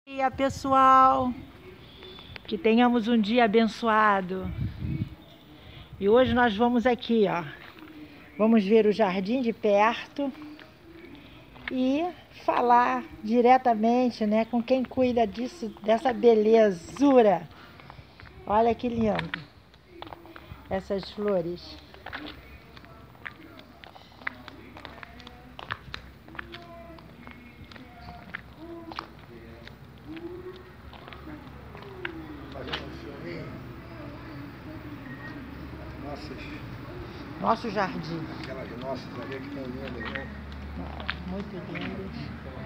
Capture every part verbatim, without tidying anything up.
Bom dia, pessoal, que tenhamos um dia abençoado. E hoje nós vamos aqui, ó, vamos ver o jardim de perto e falar diretamente, né, com quem cuida disso, dessa belezura. Olha que lindo essas flores. Nosso jardim. Aquelas nossas ali que estão lindas, né? Muito lindas.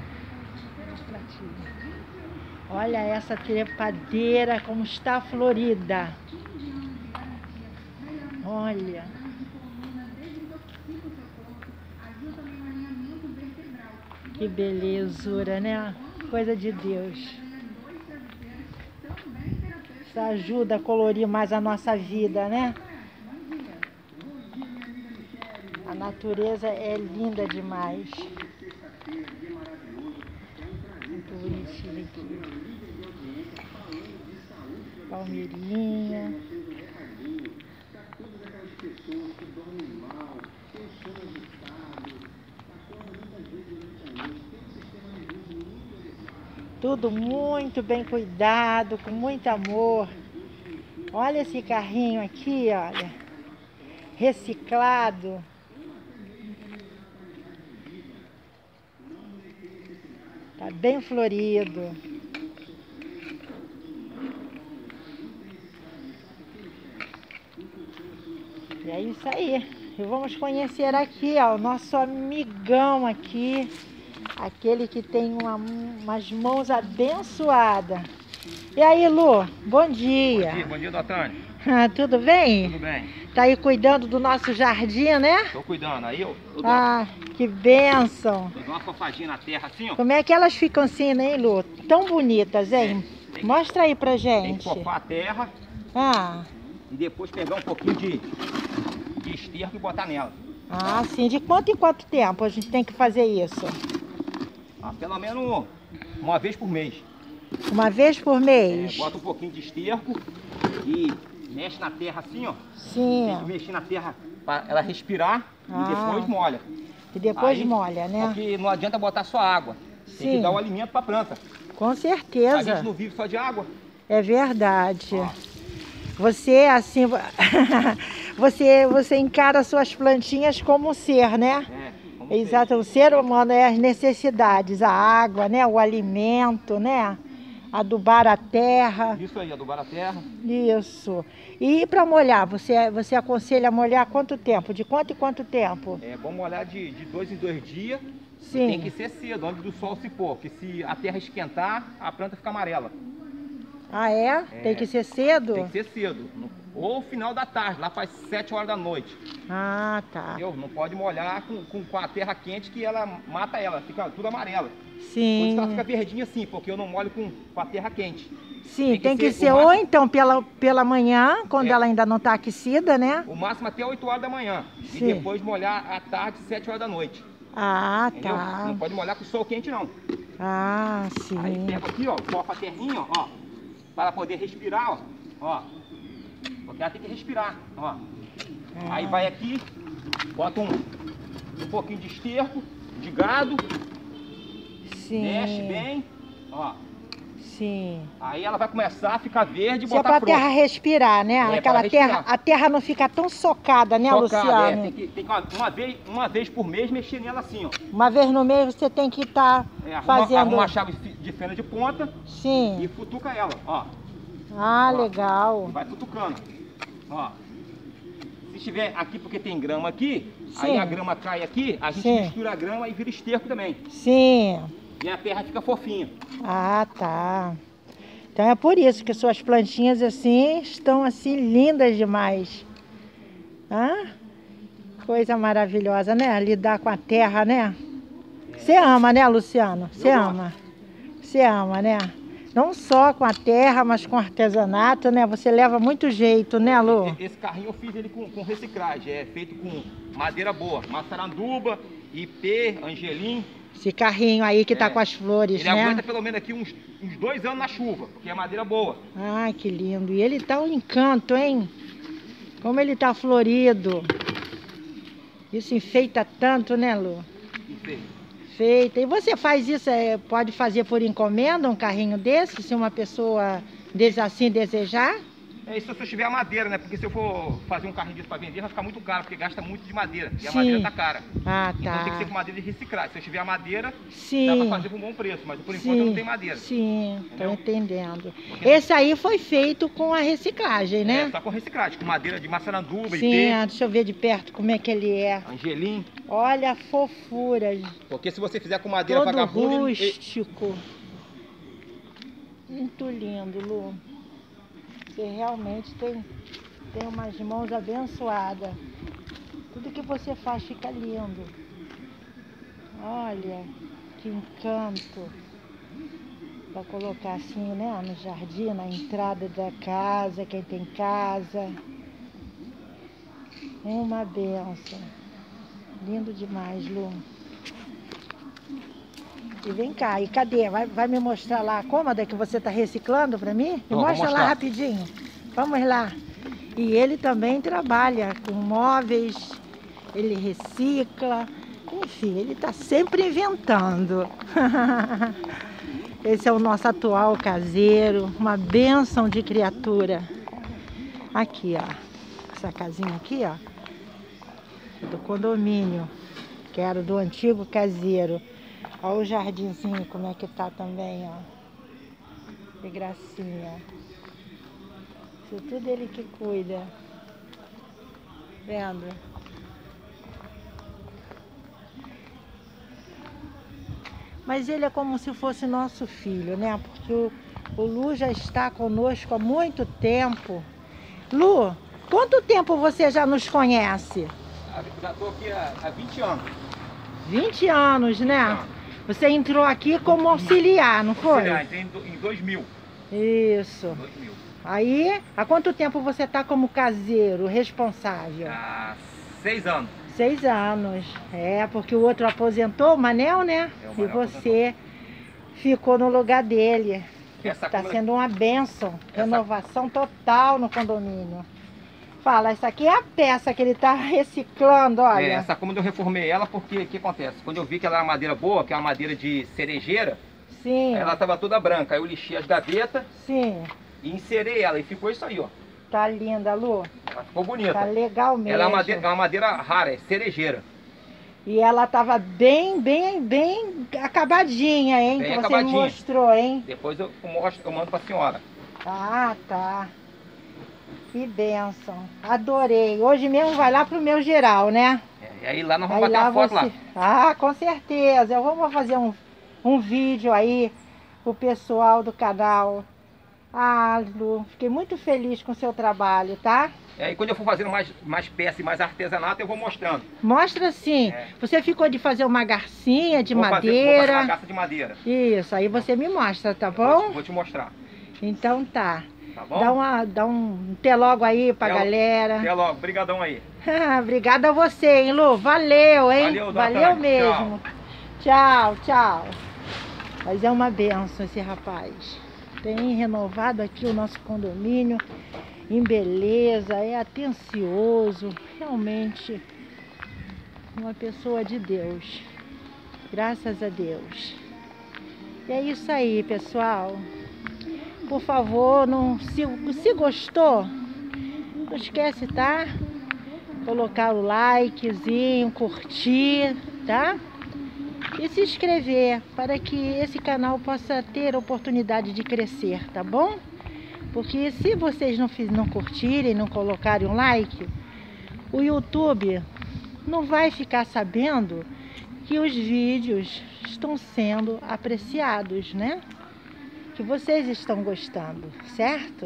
Olha essa trepadeira como está florida. Olha. Que belezura, né? Coisa de Deus. Isso ajuda a colorir mais a nossa vida, né? A natureza é linda demais. Muito bonitinho aqui. Palmeirinha. Tudo muito bem cuidado, com muito amor. Olha esse carrinho aqui, olha. Reciclado. Tá bem florido. E é isso aí. E vamos conhecer aqui, ó, o nosso amigão aqui. Aquele que tem uma, umas mãos abençoadas. E aí, Lu? Bom dia. Bom dia, bom dia, Dotane. Ah, tudo bem? Tudo bem. Tá aí cuidando do nosso jardim, né? Tô cuidando. Aí eu, eu Ah, que bênção. dou uma fofadinha na terra assim, ó. Como é que elas ficam assim, né, Lu? Tão bonitas, hein? É, tem, Mostra aí pra tem que gente. fofar a terra Ah, e depois pegar um pouquinho de, de esterco e botar nela. ah, sim. De quanto em quanto tempo a gente tem que fazer isso? Ah, pelo menos uma vez por mês. Uma vez por É, mês? bota um pouquinho de esterco e mexe na terra assim, ó. Sim. Tem que mexer na terra para ela respirar Ah. e depois molha. E depois Aí, molha, né? Porque não adianta botar só água. Tem Sim. que dar o alimento para a planta. Com A certeza. gente não vive só de água. É verdade. Ó. Você, assim, você, você encara suas plantinhas como um ser, né? É, como Exato, o ser humano é as necessidades, a água, né? O alimento, né? Adubar a terra. Isso aí, adubar a terra. Isso. E para molhar, você, você aconselha molhar quanto tempo? De quanto em quanto tempo? É bom molhar de, de dois em dois dias. Sim. Tem que ser cedo, antes do sol se pôr, porque se a terra esquentar, a planta fica amarela. Ah, é? É. Tem que ser cedo? Tem que ser cedo. No- Ou final da tarde, lá faz sete horas da noite. Ah, tá. Entendeu? Não pode molhar com, com, com a terra quente que ela mata ela, fica tudo amarela. Por isso Sim. que ela fica verdinha assim, porque eu não molho com, com a terra quente. Sim, tem que, o ser ou máximo- então pela, pela manhã, quando É. ela ainda não está aquecida, né? O máximo até oito horas da manhã. Sim. E depois molhar à tarde, sete horas da noite. Ah, Entendeu? tá. Não pode molhar com sol quente não. Ah, sim. Aí pega aqui, ó, fofa a terrinha, ó, para poder respirar, ó, ó. Porque ela tem que respirar, ó. Aí vai aqui, bota um, um pouquinho de esterco, de gado, Sim. mexe bem, ó. Sim. Aí ela vai começar a ficar verde e Isso é botar para a fruto. terra respirar, né? É, pra Aquela ela terra, respirar. a terra não fica tão socada, né, Tocada, Luciano? é, tem que, tem que uma, uma vez, uma vez por mês mexer nela assim, ó. Uma vez no mês você tem que estar É, arruma, fazendo. arruma a chave fi- de fenda de ponta e Sim. futuca ela, ó. Ah, Ó. legal. E vai futucando, ó. Se estiver aqui porque tem grama aqui, Sim. aí a grama cai aqui, a gente Sim. mistura a grama e vira esterco também. Sim. E a terra fica fofinha. Ah, tá. Então é por isso que suas plantinhas assim estão assim lindas demais. Ah, coisa maravilhosa, né? Lidar com a terra, né? Você ama, né, Luciano? Você Eu gosto. ama. Você ama, né? Não só com a terra, mas com artesanato, né? Você leva muito jeito, né, Lu? E- Esse carrinho eu fiz ele com, com reciclagem, é feito com madeira boa, maçaranduba, ipê, angelim, Esse carrinho aí que é. tá com as flores, ele né? Ele aguenta pelo menos aqui uns, uns dois anos na chuva, porque é madeira boa. Ai, que lindo. E ele tá um encanto, hein? Como ele tá florido. Isso enfeita tanto, né, Lu? Enfeita. Feita. E você faz isso, é, pode fazer por encomenda um carrinho desse, se uma pessoa assim desejar? É isso se eu tiver a madeira, né? Porque se eu for fazer um carrinho disso para vender, vai ficar muito caro, porque gasta muito de madeira. E Sim. a madeira tá cara. Ah, tá. Então tem que ser com madeira de reciclagem. Se eu tiver a madeira, Sim. dá para fazer por um bom preço, mas por enquanto Sim. eu não tenho madeira. Sim, tô entendendo. Porque... Esse aí foi feito com a reciclagem, né? É, só com reciclagem, com madeira de maçaranduba, Sim, ipê. deixa eu ver de perto como é que ele é. Angelim. Olha a fofura. Porque se você fizer com madeira todo vagabunda... rústico. Ele... Muito lindo, Lu. Você realmente tem, tem umas mãos abençoadas. Tudo que você faz fica lindo. Olha, que encanto. Para colocar assim, né, no jardim, na entrada da casa, quem tem casa. Uma benção. Lindo demais, Lu. E vem cá, e cadê? Vai, vai me mostrar lá a cômoda que você está reciclando para mim? Me Não, mostra lá rapidinho. Vamos lá. E ele também trabalha com móveis, ele recicla, enfim, ele está sempre inventando. Esse é o nosso atual caseiro, uma bênção de criatura. Aqui, ó, essa casinha aqui, ó, do condomínio, que era do antigo caseiro. Olha o jardinzinho como é que tá também, ó. Que gracinha. Isso tudo ele que cuida. Vendo? Mas ele é como se fosse nosso filho, né? Porque o, o Lu já está conosco há muito tempo. Lu, quanto tempo você já nos conhece? Já estou aqui há, há vinte anos. vinte anos, né? vinte anos. Você entrou aqui como auxiliar, não foi? Auxiliar, entrei em dois mil. Isso. dois mil. Aí, há quanto tempo você está como caseiro, responsável? Há seis anos. Seis anos. É, porque o outro aposentou, o Manel, né? É, o e Manel você aposentou. Ficou no lugar dele. Está como... sendo uma bênção. Essa... Renovação total no condomínio. Fala, essa aqui é a peça que ele está reciclando, olha. É, essa cômoda eu reformei ela porque o que acontece? Quando eu vi que ela era uma madeira boa, que é uma madeira de cerejeira, sim, ela estava toda branca. Aí eu lixei as gavetas, sim, e inserei ela e ficou isso aí, ó. Tá linda, Lu. Ela ficou bonita. Tá legal mesmo. Ela é uma madeira, é uma madeira rara, é cerejeira. E ela tava bem, bem, bem acabadinha, hein? Bem que você acabadinha. me mostrou, hein? Depois eu mostro, eu mando pra senhora. Ah, tá. Que bênção. Adorei. Hoje mesmo vai lá pro meu geral, né? É, e aí lá nós vamos aí bater lá uma foto você... lá. Ah, com certeza. Eu vou fazer um, um vídeo aí pro pessoal do canal. Ah, Lu, fiquei muito feliz com o seu trabalho, tá? E aí quando eu for fazendo mais, mais peça e mais artesanato, eu vou mostrando. Mostra sim. É. Você ficou de fazer uma garcinha de vou madeira. Fazer, vou fazer uma garça de madeira. Isso, aí você me mostra, tá bom? Vou te, vou te mostrar. Então tá. Tá bom? Dá, uma, dá um até logo aí pra até galera. Até logo, brigadão aí. Obrigada a você, hein, Lu? Valeu, hein? Valeu, Valeu mesmo. Tchau. tchau, tchau. Mas é uma benção esse rapaz. Tem renovado aqui o nosso condomínio em beleza, é atencioso, realmente uma pessoa de Deus. Graças a Deus. E é isso aí, pessoal. Por favor, não, se, se gostou, não esquece, tá? Colocar o likezinho, curtir, tá? E se inscrever para que esse canal possa ter a oportunidade de crescer, tá bom? Porque se vocês não, não curtirem, não colocarem um like, o YouTube não vai ficar sabendo que os vídeos estão sendo apreciados, né? Que vocês estão gostando, certo?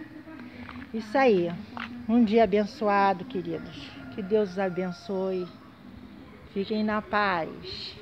Isso aí. Um dia abençoado, queridos. Que Deus os abençoe. Fiquem na paz.